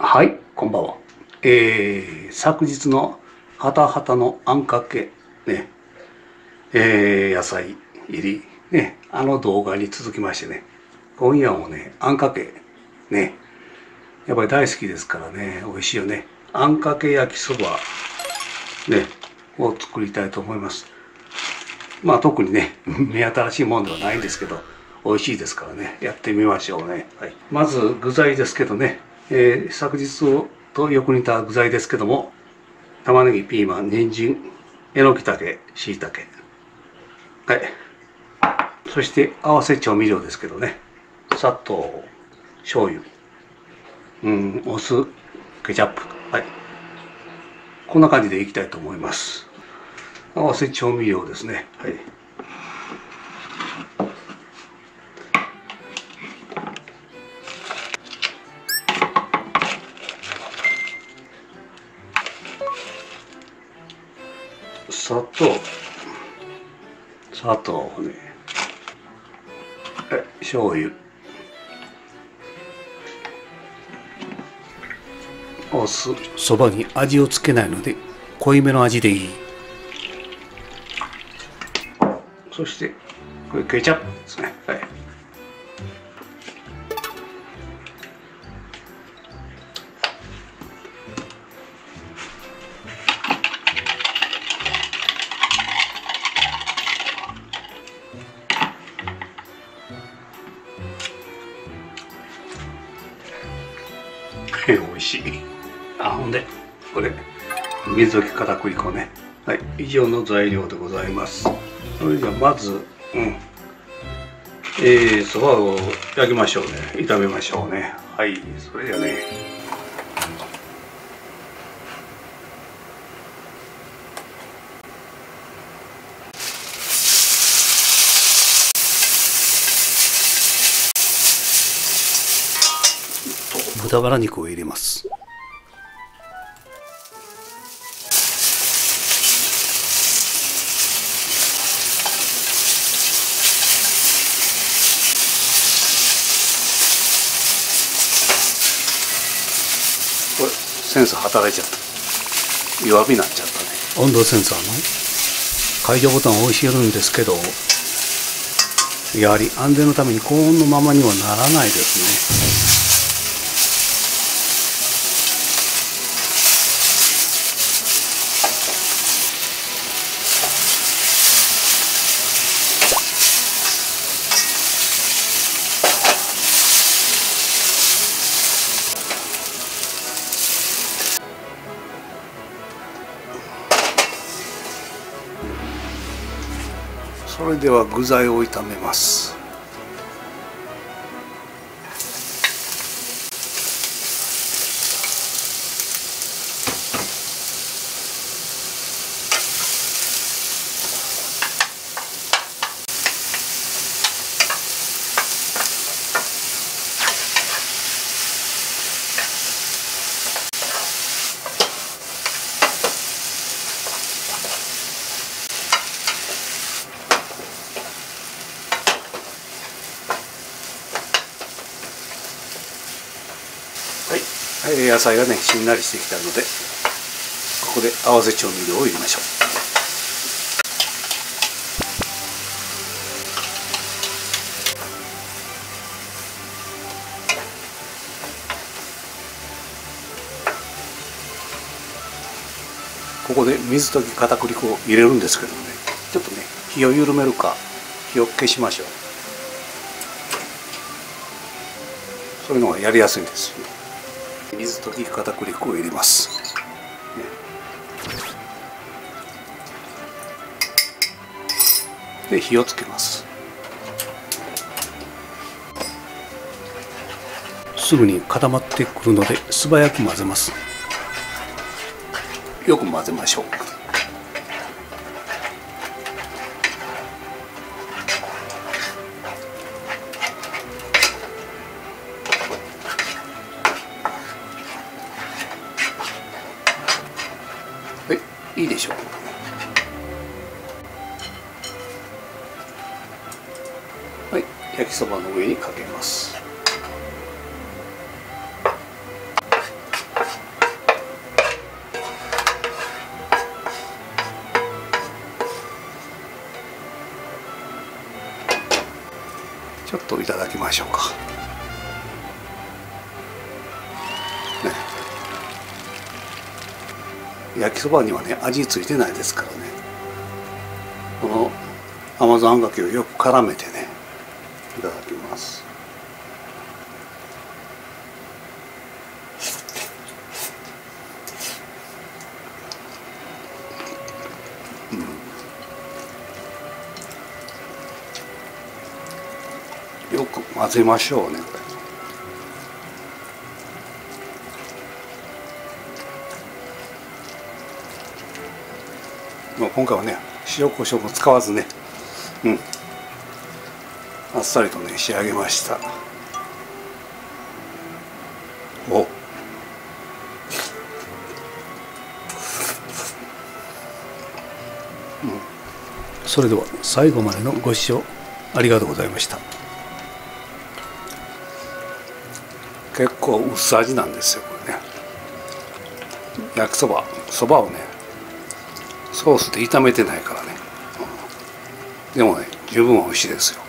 はい、こんばんは。昨日のハタハタのあんかけね、野菜入りね、あの動画に続きましてね、今夜もね、あんかけね、やっぱり大好きですからね、美味しいよね。あんかけ焼きそばね、を作りたいと思います。まあ特にね、目新しいもんではないんですけど、美味しいですからね、やってみましょうね。はい、まず具材ですけどね、昨日とよく似た具材ですけども、玉ねぎ、ピーマン、人参、えのきたけ、しいたけ、はい、そして合わせ調味料ですけどね、砂糖、醤油、お酢、ケチャップ、はい、こんな感じでいきたいと思います。合わせ調味料ですね、はい、砂糖ね、はい、醤油、お酢、そばに味をつけないので濃いめの味でいい。そしてこれケチャップですね、はい、美味しい。ほんでこれ水溶き片栗粉ね、はい、以上の材料でございます。それじゃまずそばを焼きましょうね、炒めましょうね。はい、それじゃね、豚バラ肉を入れます。これセンサー働いちゃった、弱火になっちゃったね。温度センサーの解除ボタンを押してるんですけど、やはり安全のために高温のままにはならないですね。それでは具材を炒めます。野菜がねしんなりしてきたので、ここで合わせ調味料を入れましょう。ここで水溶き片栗粉を入れるんですけどもね、ちょっとね火を緩めるか火を消しましょう。そういうのがやりやすいんですよ。水溶き片栗粉を入れます。で火をつけます。すぐに固まってくるので素早く混ぜます。よく混ぜましょう。はい、いいでしょう。はい、焼きそばの上にかけます。 だきましょうかね。焼きそばにはね味ついてないですからね、この甘酢あんかけをよく絡めてねいただきます。よく混ぜましょうね、これ。今回はね塩コショウも使わずね、あっさりとね仕上げました。お、それでは最後までのご視聴ありがとうございました。結構薄味なんですよこれね。焼きそばをねソースで炒めてないからね、でもね十分美味しいですよ。